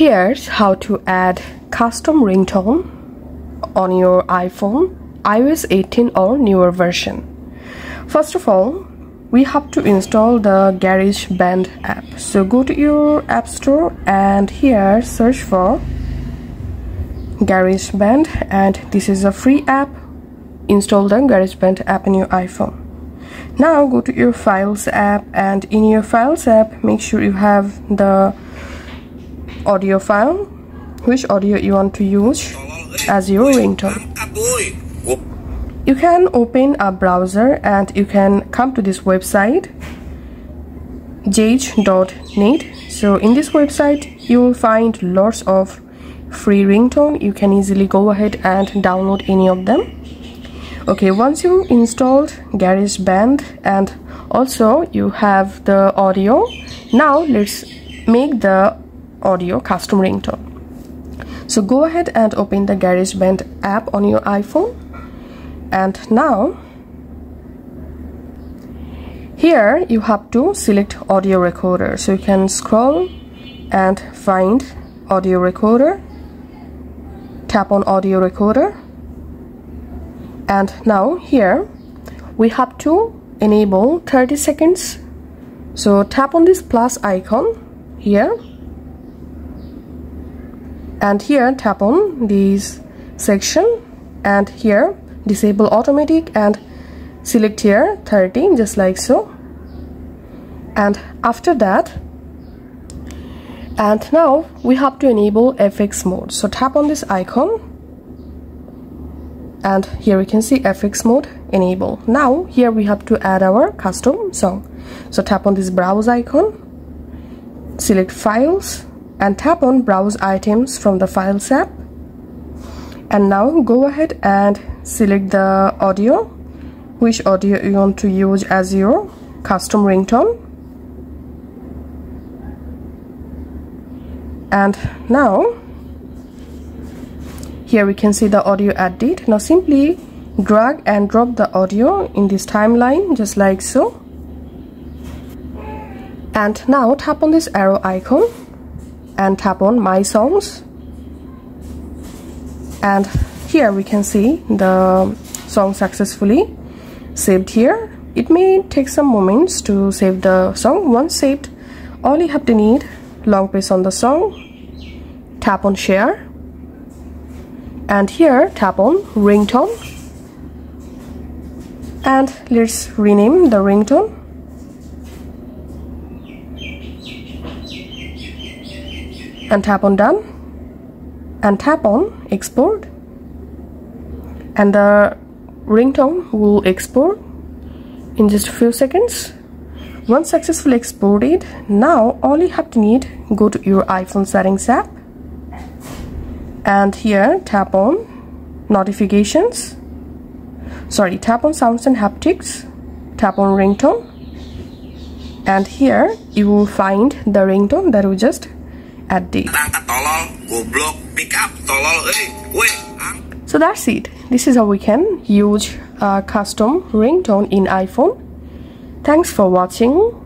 Here's how to add custom ringtone on your iPhone, iOS 18 or newer version. First of all, we have to install the GarageBand app. So go to your app store and here search for GarageBand, and this is a free app. Install the GarageBand app in your iPhone. Now go to your Files app, and in your Files app make sure you have the audio file, which audio you want to use as your ringtone. You can open a browser and you can come to this website jage.net. So in this website you will find lots of free ringtone. You can easily go ahead and download any of them. Okay, once you installed GarageBand and also you have the audio, now let's make the audio custom ringtone. So go ahead and open the GarageBand app on your iPhone, and now here you have to select audio recorder. So you can scroll and find audio recorder, tap on audio recorder, and now here we have to enable 30 seconds. So tap on this plus icon here, and here tap on this section, and here disable automatic and select here 30, just like so. And after that, and now we have to enable FX mode. So tap on this icon, and here we can see FX mode enable. Now here we have to add our custom song. So tap on this browse icon, select files, and tap on browse items from the Files app, and now go ahead and select the audio, which audio you want to use as your custom ringtone. And now here we can see the audio added. Now simply drag and drop the audio in this timeline, just like so. And now tap on this arrow icon and tap on my songs, and here we can see the song successfully saved here. It may take some moments to save the song. Once saved, all you have to need, long press on the song, tap on share, and here tap on ringtone, and let's rename the ringtone. And tap on done, and tap on export, and the ringtone will export in just a few seconds. Once successfully exported, now all you have to need, go to your iPhone settings app, and here tap on notifications, tap on sounds and haptics, tap on ringtone, and here you will find the ringtone that we just added. So that's it. This is how we can use a custom ringtone in iPhone. Thanks for watching.